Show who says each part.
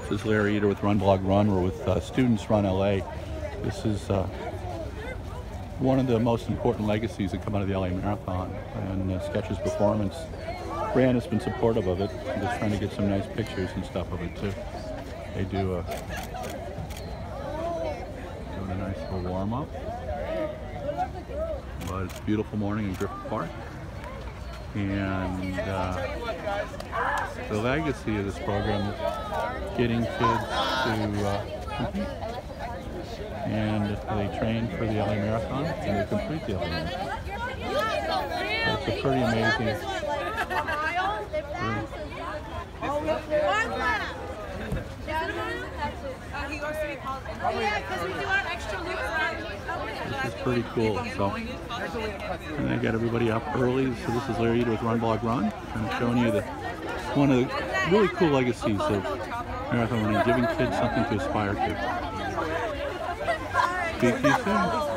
Speaker 1: This is Larry Eater with RunBlogRun. We're with Students Run LA. This is one of the most important legacies that come out of the LA Marathon, and Sketch's Performance brand has been supportive of it. I'm just trying to get some nice pictures and stuff of it too. They do a nice little warm-up. But it's a beautiful morning in Griffith Park. And the legacy of this program is getting kids to compete. And they train for the LA Marathon and they complete the LA Marathon. So it's a pretty amazing. This is pretty cool. So, and I got everybody up early. So this is Larry Eater with RunBlogRun, and I'm showing you one of the really cool legacies of marathon running, giving kids something to aspire to. Speak to you soon.